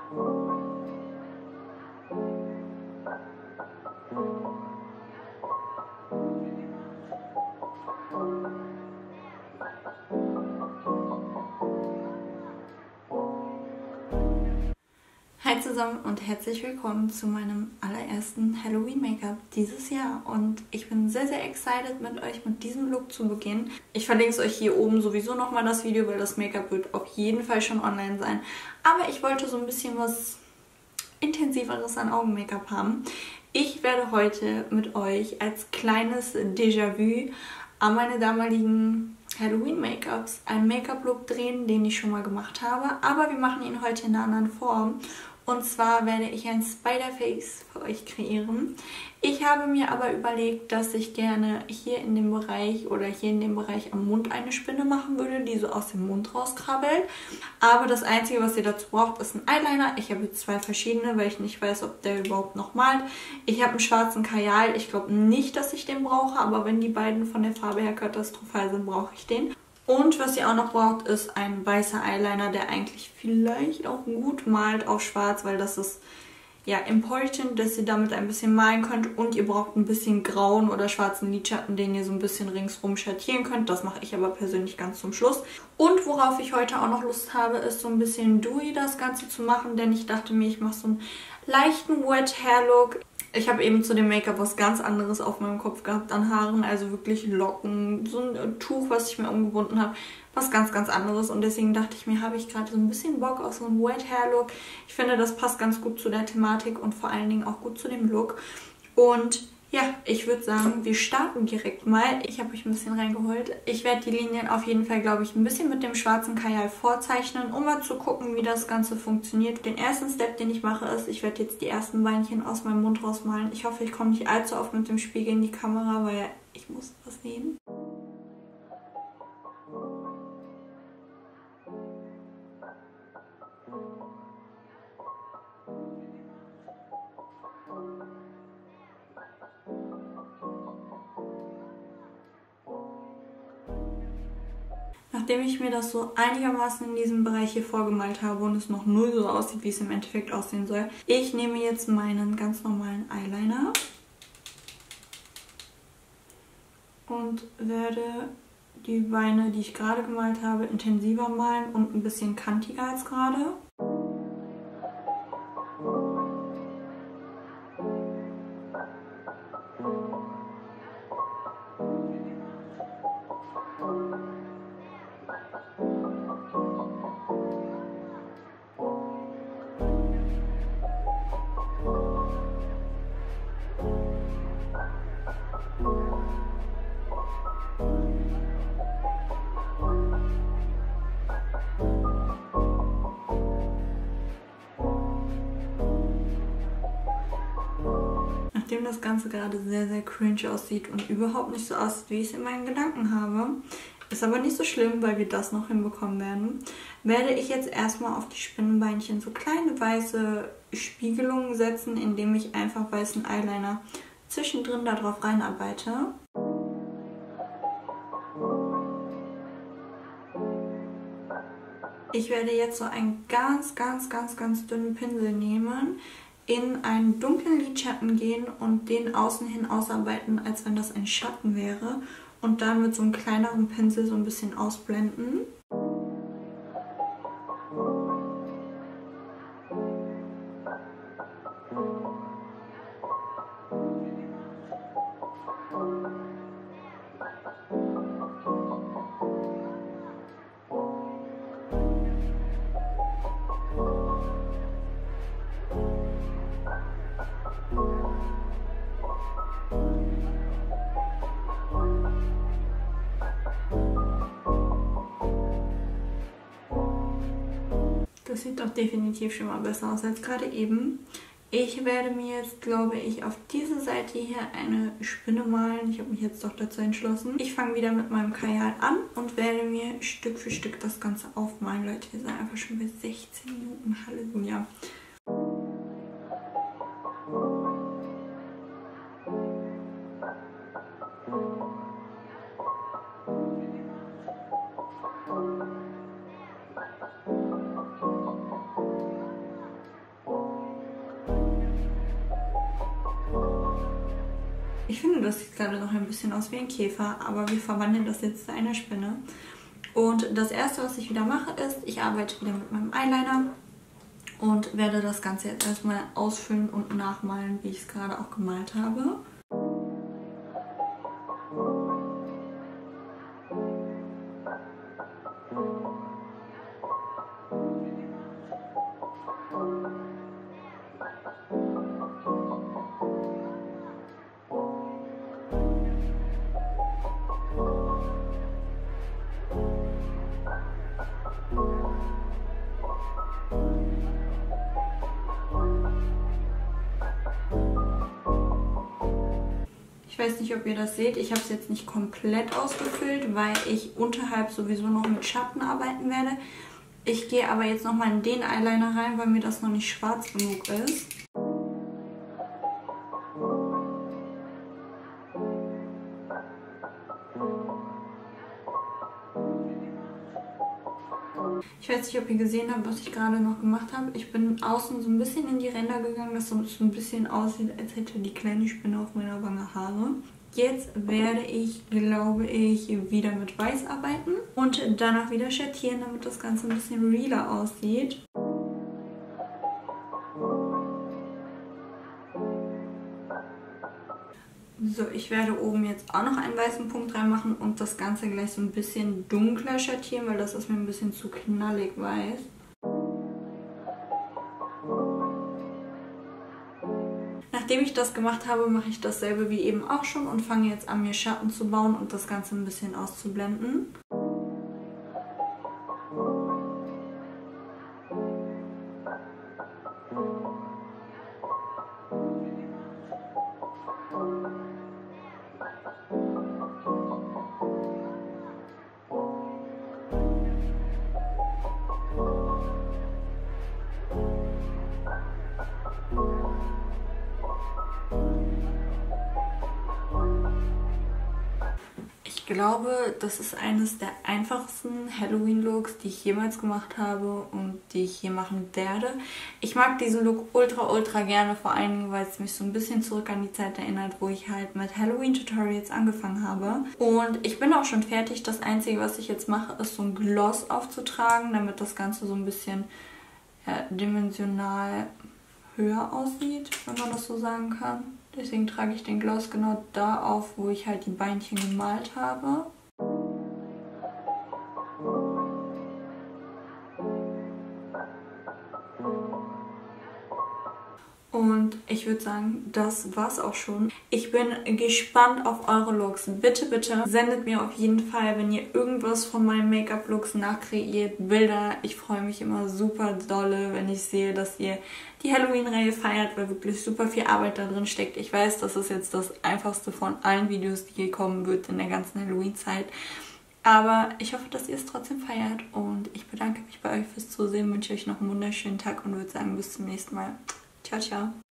Hi zusammen und herzlich willkommen zu meinem allerersten Halloween-Make-up dieses Jahr. Und ich bin sehr, sehr excited, mit euch mit diesem Look zu beginnen. Ich verlinke es euch hier oben sowieso nochmal das Video, weil das Make-up wird auf jeden Fall schon online sein. Aber ich wollte so ein bisschen was Intensiveres an Augen-Make-up haben. Ich werde heute mit euch als kleines Déjà-vu an meine damaligen Halloween-Make-ups einen Make-up-Look drehen, den ich schon mal gemacht habe. Aber wir machen ihn heute in einer anderen Form. Und zwar werde ich ein Spider-Face für euch kreieren. Ich habe mir aber überlegt, dass ich gerne hier in dem Bereich oder hier in dem Bereich am Mund eine Spinne machen würde, die so aus dem Mund rauskrabbelt. Aber das Einzige, was ihr dazu braucht, ist ein Eyeliner. Ich habe jetzt zwei verschiedene, weil ich nicht weiß, ob der überhaupt noch malt. Ich habe einen schwarzen Kajal. Ich glaube nicht, dass ich den brauche, aber wenn die beiden von der Farbe her katastrophal sind, brauche ich den. Und was ihr auch noch braucht, ist ein weißer Eyeliner, der eigentlich vielleicht auch gut malt auf schwarz, weil das ist ja important, dass ihr damit ein bisschen malen könnt. Und ihr braucht ein bisschen grauen oder schwarzen Lidschatten, den ihr so ein bisschen ringsrum schattieren könnt. Das mache ich aber persönlich ganz zum Schluss. Und worauf ich heute auch noch Lust habe, ist so ein bisschen dewy das Ganze zu machen, denn ich dachte mir, ich mache so einen leichten Wet Hair Look. Ich habe eben zu dem Make-up was ganz anderes auf meinem Kopf gehabt an Haaren, also wirklich Locken, so ein Tuch, was ich mir umgebunden habe, was ganz, ganz anderes. Und deswegen dachte ich mir, habe ich gerade so ein bisschen Bock auf so einen Wet Hair Look. Ich finde, das passt ganz gut zu der Thematik und vor allen Dingen auch gut zu dem Look. Und ja, ich würde sagen, wir starten direkt mal. Ich habe euch ein bisschen reingeholt. Ich werde die Linien auf jeden Fall, glaube ich, ein bisschen mit dem schwarzen Kajal vorzeichnen, um mal zu gucken, wie das Ganze funktioniert. Den ersten Step, den ich mache, ist, ich werde jetzt die ersten Beinchen aus meinem Mund rausmalen. Ich hoffe, ich komme nicht allzu oft mit dem Spiegel in die Kamera, weil ich muss was nehmen. Nachdem ich mir das so einigermaßen in diesem Bereich hier vorgemalt habe und es noch null so aussieht, wie es im Endeffekt aussehen soll, ich nehme jetzt meinen ganz normalen Eyeliner und werde die Beine, die ich gerade gemalt habe, intensiver malen und ein bisschen kantiger als gerade. Nachdem das Ganze gerade sehr, sehr cringe aussieht und überhaupt nicht so aussieht, wie ich es in meinen Gedanken habe, ist aber nicht so schlimm, weil wir das noch hinbekommen werden, werde ich jetzt erstmal auf die Spinnenbeinchen so kleine weiße Spiegelungen setzen, indem ich einfach weißen Eyeliner zwischendrin darauf reinarbeite. Ich werde jetzt so einen ganz, ganz, ganz, ganz dünnen Pinsel nehmen, in einen dunklen Lidschatten gehen und den außen hin ausarbeiten, als wenn das ein Schatten wäre. Und dann mit so einem kleineren Pinsel so ein bisschen ausblenden. Das sieht doch definitiv schon mal besser aus als gerade eben. Ich werde mir jetzt, glaube ich, auf diese Seite hier eine Spinne malen. Ich habe mich jetzt doch dazu entschlossen. Ich fange wieder mit meinem Kajal an und werde mir Stück für Stück das Ganze aufmalen. Leute, wir sind einfach schon bei 16 Minuten. Halleluja. Ich finde, das sieht gerade noch ein bisschen aus wie ein Käfer, aber wir verwandeln das jetzt zu einer Spinne. Und das erste, was ich wieder mache, ist, ich arbeite wieder mit meinem Eyeliner und werde das Ganze jetzt erstmal ausfüllen und nachmalen, wie ich es gerade auch gemalt habe. Ich weiß nicht, ob ihr das seht. Ich habe es jetzt nicht komplett ausgefüllt, weil ich unterhalb sowieso noch mit Schatten arbeiten werde. Ich gehe aber jetzt nochmal in den Eyeliner rein, weil mir das noch nicht schwarz genug ist. Ich weiß nicht, ob ihr gesehen habt, was ich gerade noch gemacht habe. Ich bin außen so ein bisschen in die Ränder gegangen, dass es so ein bisschen aussieht, als hätte die kleine Spinne auf meiner Wange Haare. Jetzt werde ich, glaube ich, wieder mit Weiß arbeiten und danach wieder schattieren, damit das Ganze ein bisschen realer aussieht. So, ich werde oben jetzt auch noch einen weißen Punkt reinmachen und das Ganze gleich so ein bisschen dunkler schattieren, weil das ist mir ein bisschen zu knallig weiß. Nachdem ich das gemacht habe, mache ich dasselbe wie eben auch schon und fange jetzt an, mir Schatten zu bauen und das Ganze ein bisschen auszublenden. Ich glaube, das ist eines der einfachsten Halloween-Looks, die ich jemals gemacht habe und die ich je machen werde. Ich mag diesen Look ultra gerne, vor allem, weil es mich so ein bisschen zurück an die Zeit erinnert, wo ich halt mit Halloween-Tutorials angefangen habe. Und ich bin auch schon fertig. Das Einzige, was ich jetzt mache, ist so ein Gloss aufzutragen, damit das Ganze so ein bisschen dimensional höher aussieht, wenn man das so sagen kann. Deswegen trage ich den Gloss genau da auf, wo ich halt die Beinchen gemalt habe. Und ich würde sagen, das war's auch schon. Ich bin gespannt auf eure Looks. Bitte, bitte sendet mir auf jeden Fall, wenn ihr irgendwas von meinen Make-up-Looks nachkreiert, Bilder. Ich freue mich immer super dolle, wenn ich sehe, dass ihr die Halloween-Reihe feiert, weil wirklich super viel Arbeit da drin steckt. Ich weiß, das ist jetzt das einfachste von allen Videos, die hier kommen wird in der ganzen Halloween-Zeit. Aber ich hoffe, dass ihr es trotzdem feiert. Und ich bedanke mich bei euch fürs Zusehen, wünsche euch noch einen wunderschönen Tag und würde sagen, bis zum nächsten Mal. Ciao, ciao.